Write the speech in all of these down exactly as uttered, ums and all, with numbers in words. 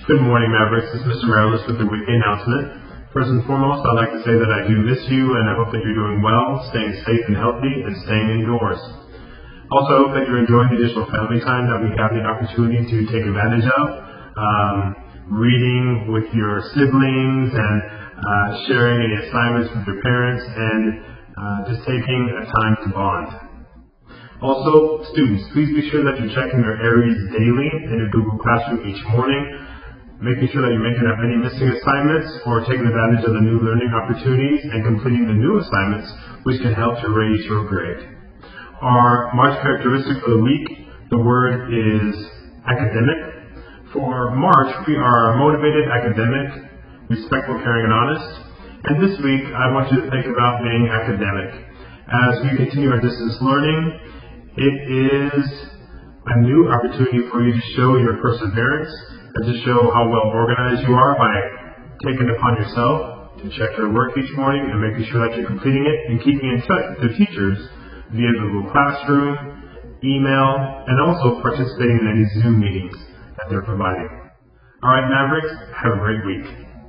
Good morning, Mavericks. This is Mister Morales with the weekly announcement. First and foremost, I'd like to say that I do miss you, and I hope that you're doing well, staying safe and healthy, and staying indoors. Also, I hope that you're enjoying the additional family time that we have the opportunity to take advantage of. Um, reading with your siblings, and uh, sharing any assignments with your parents, and uh, just taking a time to bond. Also, students, please be sure that you're checking your Aries daily in your Google Classroom each morning, making sure that you're making up any missing assignments or taking advantage of the new learning opportunities and completing the new assignments, which can help to raise your grade. Our March characteristic for the week, the word is academic. For March, we are motivated, academic, respectful, caring, and honest. And this week, I want you to think about being academic. As we continue our distance learning, it is a new opportunity for you to show your perseverance and to show how well organized you are by taking it upon yourself to check your work each morning and making sure that you're completing it and keeping in touch with your teachers via Google Classroom, email, and also participating in any Zoom meetings that they're providing. All right, Mavericks, have a great week.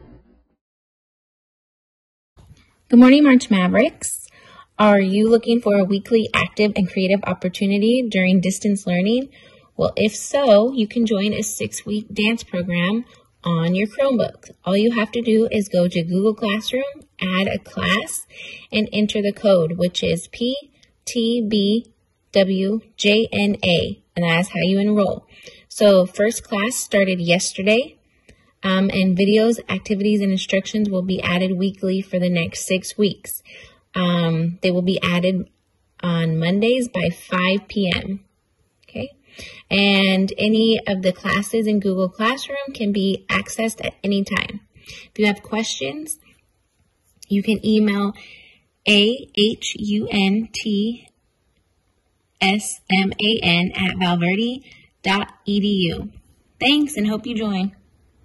Good morning, March Mavericks. Are you looking for a weekly active and creative opportunity during distance learning? Well, if so, you can join a six-week dance program on your Chromebook. All you have to do is go to Google Classroom, add a class, and enter the code, which is P T B W J N A, and that's how you enroll. So first class started yesterday, um, and videos, activities, and instructions will be added weekly for the next six weeks. Um, they will be added on Mondays by five p m Okay. And any of the classes in Google Classroom can be accessed at any time. If you have questions, you can email A H U N T S M A N at valverde dot e d u. Thanks, and hope you join.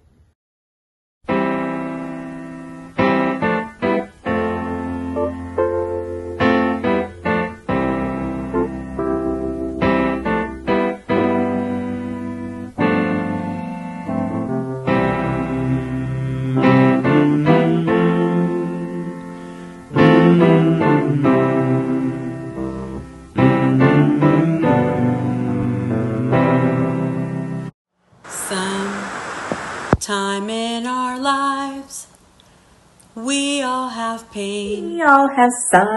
Time in our lives, we all have pain, we all have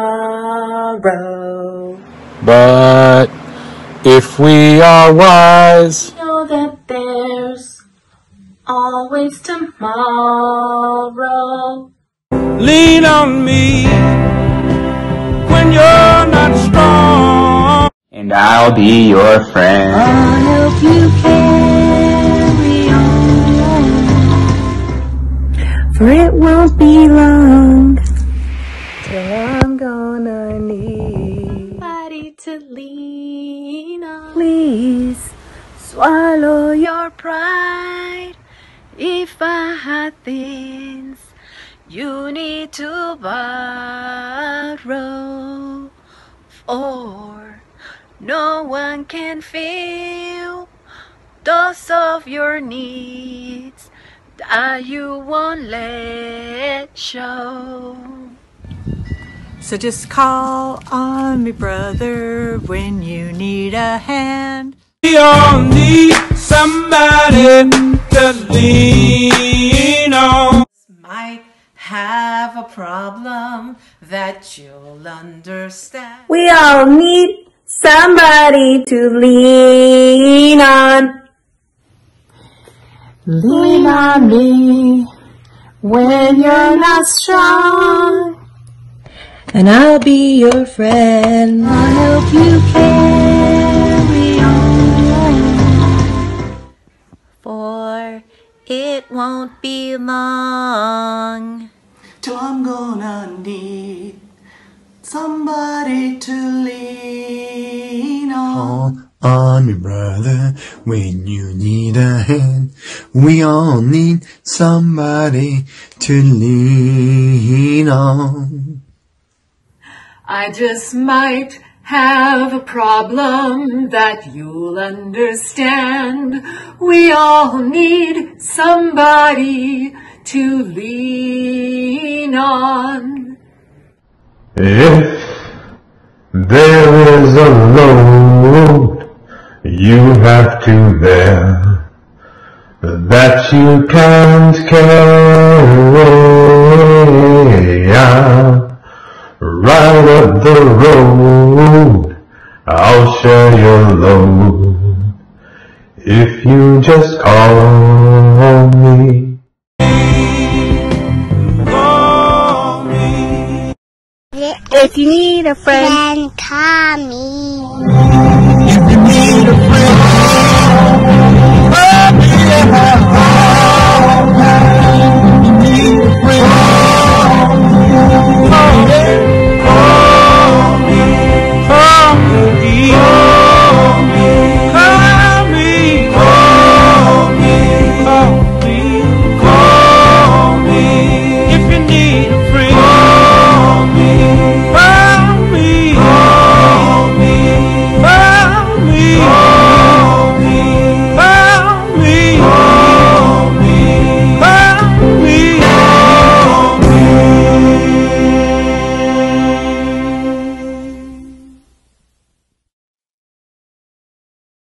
sorrow. But if we are wise, we know that there's always tomorrow. Lean on me when you're not strong, and I'll be your friend. I'll help you carry on. For it won't be long till I'm gonna need somebody to lean on. Please swallow your pride. If I had things you need to borrow, for no one can fill those of your needs that you won't let show. So just call on me, brother, when you need a hand. we all need somebody to lean on. Might have a problem that you'll understand. We all need somebody to lean on. Lean on me when you're not strong, and I'll be your friend. I'll help you carry on. For it won't be long till I'm gonna need somebody to lean on. On me, brother, when you need a hand. We all need somebody to lean on. I just might have a problem that you'll understand. We all need somebody to lean on. If there is a load you have to bear that you can't carry, I'll ride up the road, I'll share your load, if you just call me. Call me. If you need a friend, Then call me.